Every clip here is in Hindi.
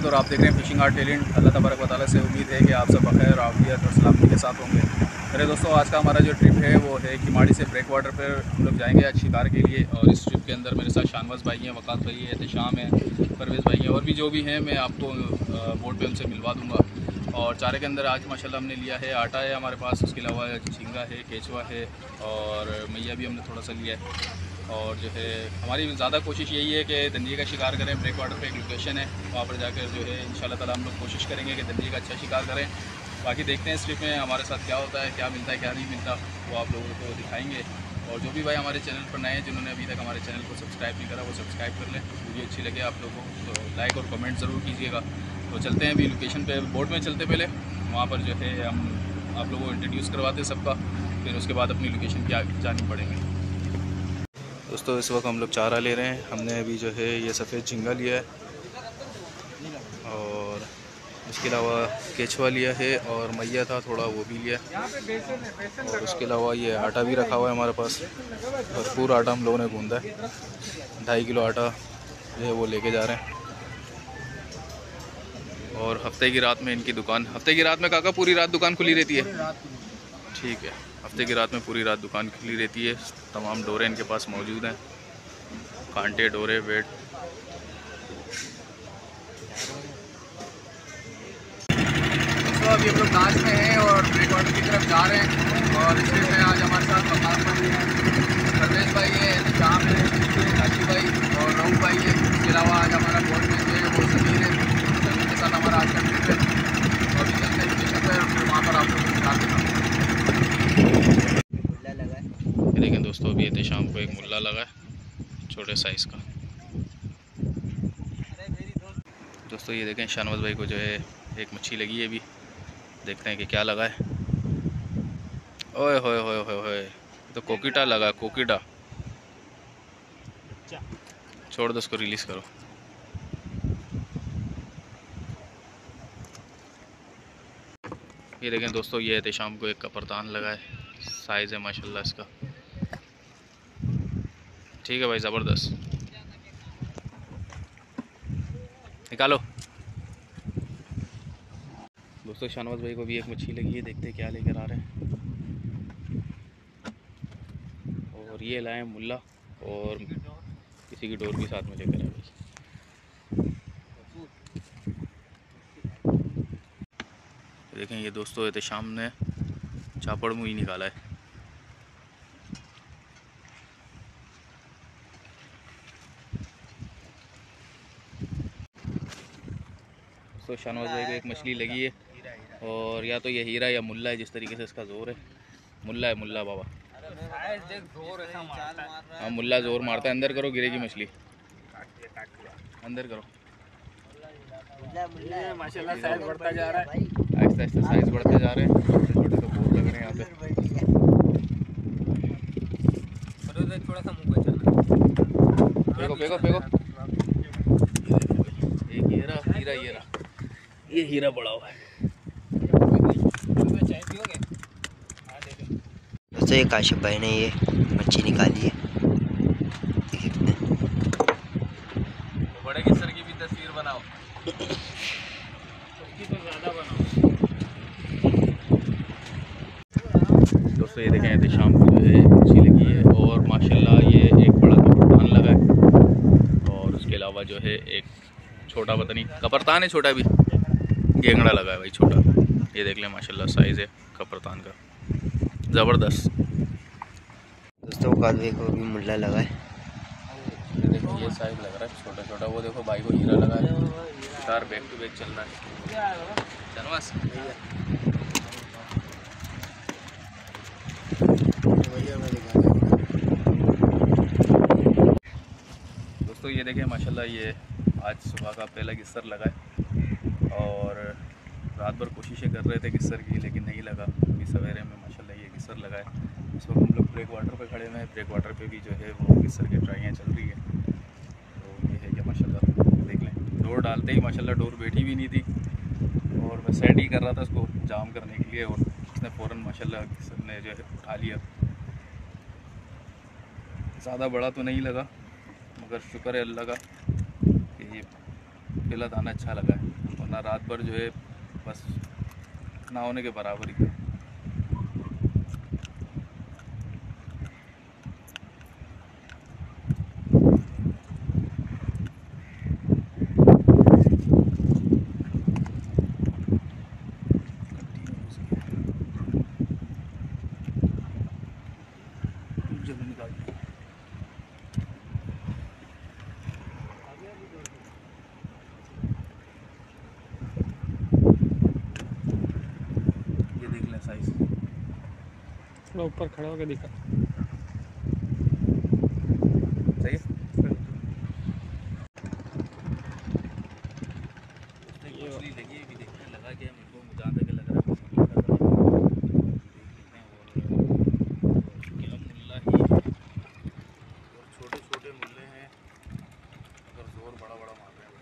और आप देख रहे हैं फिशिंग आर्ट टैलेंट। अल्लाह तबारक व तआला से उम्मीद है कि आप सब बखैर आफियत और सलामती के साथ होंगे। मेरे दोस्तों, आज का हमारा जो ट्रिप है वो है किमाड़ी से ब्रेक वाटर पर हम लोग जाएंगे आज शिकार के लिए। और इस ट्रिप के अंदर मेरे साथ शानवाज़ भाई हैं, वक़ात भाई है, एहतशाम है, परवेज़ भाई हैं और भी जो भी हैं मैं आपको बोट पे उनसे मिलवा दूँगा। और चारे के अंदर आज माशाल्लाह हमने लिया है, आटा है हमारे पास, उसके अलावा झींगा है, केचुआ है और मैया भी हमने थोड़ा सा लिया है। और जो है हमारी ज़्यादा कोशिश यही है कि धंधे का शिकार करें। ब्रेक वाटर पे एक लोकेशन है, वहाँ पर जाकर जो है इंशाल्लाह ताला हम लोग कोशिश करेंगे कि धंधे का अच्छा शिकार करें। बाकी देखते हैं इस ट्रिप में हमारे साथ क्या होता है, क्या मिलता है, क्या नहीं मिलता, वो आप लोगों को दिखाएंगे। और जो भी भाई हमारे चैनल पर नए हैं, जिन्होंने अभी तक हमारे चैनल को सब्सक्राइब नहीं करा, वो सब्सक्राइब कर लें। वीडियो अच्छी लगे आप लोगों को तो लाइक और कमेंट ज़रूर कीजिएगा। तो चलते हैं अभी लोकेशन पे, बोट में चलते पहले, वहाँ पर जो है हम आप लोगों को इंट्रोड्यूस करवाते हैं सबका, फिर उसके बाद अपनी लोकेशन की जानी पड़ेंगे। दोस्तों इस वक्त हम लोग चारा ले रहे हैं। हमने अभी जो है ये सफ़ेद झींगा लिया है और इसके अलावा केचुआ लिया है और मैया था थोड़ा वो भी लिया और उसके अलावा ये आटा भी रखा हुआ है हमारे पास। भरपूर आटा हम लोगों ने गूंदा है, 2.5 किलो आटा जो है वो लेके जा रहे हैं। और हफ्ते की रात में इनकी दुकान, हफ्ते की रात में काका पूरी रात दुकान खुली रहती है? ठीक है, हफ्ते की रात में पूरी रात दुकान खुली रहती है। तमाम डोरे इनके पास मौजूद हैं, कांटे, डोरे, वेट। तो अभी हम लोग नाच में हैं और ब्रेक वाटर की तरफ जा रहे हैं। और इसमें में आज हमारे साथ वक़ात भाई हैं, परवेज़ भाई है, एहतशाम है, काशी भाई और रहू भाई है। इसके अलावा आज हमारा बोर्ड में जो है वो समीर है, समीर के साथ हमारा आज का ट्रिप है। और अभी चलते हैं स्टेशन पर, फिर वहाँ पर आप लोग को दिखा देता हूँ। देखें दोस्तों, अभी एहतशाम को एक मुल्ला लगा है छोटे साइज़ का। दोस्तों ये देखें शानवाज़ भाई को जो है एक मच्छी लगी है, अभी देखते हैं कि क्या लगा है। ओए होए होए होए होए, तो कोकिटा लगा, कोकिटा। छोड़ दो उसको, रिलीज़ करो। ये देखें दोस्तों, ये एहतशाम को एक कपरतान लगा है, साइज़ है माशाल्लाह इसका। ठीक है भाई, ज़बरदस्त, निकालो। दोस्तों शानवाज़ भाई को भी एक मच्छी लगी है, देखते हैं क्या लेकर आ रहे हैं। और ये लाए मुल्ला और किसी की डोर भी साथ में लेकर आए भाई। देखें ये दोस्तों एहतशाम ने चापड़ मुई निकाला है। तो शानवाज़ भाई को एक मछली लगी है और या तो ये हीरा या मुल्ला है, जिस तरीके से इसका ज़ोर है। मुल्ला है, मुल्ला बाबा। हाँ मुल्ला ज़ोर मारता है। अंदर करो, गिरेगी मछली, अंदर करो। माशाल्लाह साइज बढ़ता जा रहा है, आहिस्ता आहिस्ता साइज बढ़ते जा रहे हैं। छोटे छोटे तो बहुत लग रहे हैं यहाँ पे। थोड़ा सा मुंह बचाना, फेंको फेंको फेंको। एक हीरा, हीरा ये रहा, ये हीरा बड़ा हुआ है। दोस्तों ये काशिफ भाई ने ये मच्छी निकाली है, देखिए बड़े किस्सर की भी तस्वीर बनाओ, उसकी तो ज़्यादा बनाओ। दोस्तों ये देखें एहतशाम को जो है मच्छी लगी है और माशाल्लाह ये एक बड़ा कपरतान लगा है। और उसके अलावा जो है एक छोटा, पता नहीं कपरतान है, छोटा भी गेंगड़ा लगा है भाई, छोटा। ये देख लें माशाल्लाह साइज़ है कपरतान का, ज़बरदस्त। दोस्तों कादवे को भी मुल्ला लगा है। ये देखो ये साइज़ लग रहा है छोटा छोटा। वो देखो भाई को हीरा लगा है, शिकार बैक टू बैक चल रहा है। धनवास दोस्तों ये देखें माशाल्लाह, ये आज सुबह का पहला किस्सर लगा है और रात भर कोशिशें कर रहे थे किस्सर की, लेकिन नहीं लगा। अभी सवेरे में माशाल्लाह ये किस्सर लगा है। इस वक्त हम लोग ब्रेक वाटर पे खड़े हुए हैं। ब्रेक वाटर पे भी जो है वो किस्सर की ट्राइयाँ चल रही है। तो ये है कि माशाल्लाह देख लें, डोर डालते ही माशाल्लाह डोर बैठी भी नहीं थी और मैं सेट ही कर रहा था उसको जाम करने के लिए और उसने फ़ौरन माशाल्लाह किस्सर ने जो है उठा लिया। ज़्यादा बड़ा तो नहीं लगा, मगर शुक्र है अल्लाह का कि ये पहला दाना अच्छा लगा है। वरना रात भर जो है बस ना होने के बराबर ही था। जल्दी निकाल ये देख लें साइज। थोड़ा ऊपर खड़ा होकर दिखा। सही है। मछली लगी है कि देखने लगा क्या मेरे को जहाँ तक लग रहा है क्या मुल्ला ही है और छोटे छोटे मुल्ले हैं अगर जोर बड़ा बड़ा मार रहे हैं।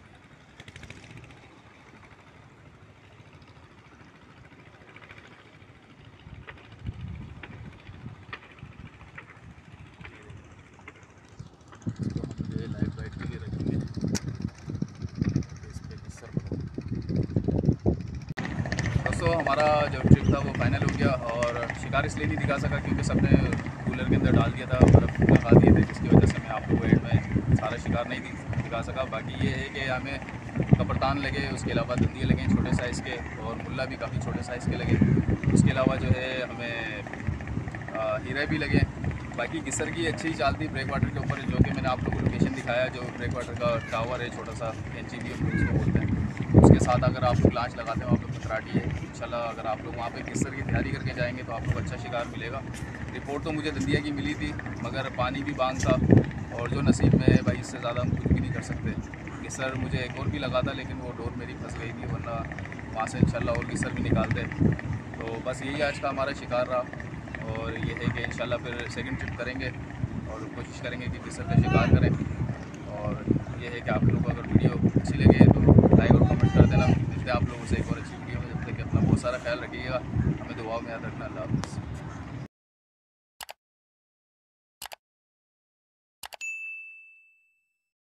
इसको हम जो है लाइट वाइट के लिए रखेंगे इस पे किस्सर बनाओ। दोस्तों हमारा जो ट्रिप था वो फाइनल हो गया और शिकार इसलिए नहीं दिखा सका क्योंकि सबने कूलर के अंदर डाल दिया था, बर्फ़ लगा दिए थे, जिसकी वजह से मैं आप लोगों को एंड में सारा शिकार नहीं दिखा सका। बाकी ये है कि हमें कपड़तान लगे, उसके अलावा दंदिये लगे छोटे साइज़ के और मुल्ला भी काफ़ी छोटे साइज़ के लगे। उसके अलावा जो है हमें हीरे भी लगे। बाकी किस्सर की अच्छी चाल थी ब्रेक वाटर के ऊपर, जो कि मैंने आप लोगों को लोकेशन दिखाया, जो ब्रेक वाटर का टावर है छोटा सा कैंची भी हम लोग उसको बोलते हैं। उसके साथ अगर आप लोग लांच लगाते हैं आप लोग खतराटी है। इंशाल्लाह अगर आप लोग वहाँ पे किस्सर की तैयारी करके जाएंगे तो आप लोग अच्छा शिकार मिलेगा। रिपोर्ट तो मुझे दंदिया की मिली थी मगर पानी भी बांग था और जो नसीब में है भाई इससे ज़्यादा हम कुछ भी नहीं कर सकते। किस्सर मुझे एक और भी लगा था लेकिन वो डोर मेरी फंस गई थी, वरना वहाँ से इंशाल्लाह और किस्सर भी निकालते। तो बस यही आज का हमारा शिकार रहा और ये है कि इंशाल्लाह फिर सेकंड ट्रिप करेंगे और कोशिश करेंगे कि किस्सर का शिकार करें। और ये है कि आप लोगों को अगर वीडियो अच्छी लगे तो लाइक और कमेंट कर देना। मिलते हैं आप लोगों से एक और अच्छी वीडियो में। जब तक अपना बहुत सारा ख्याल रखिएगा, हमें दुआ में याद रखना। अल्लाह हाफ़िज़।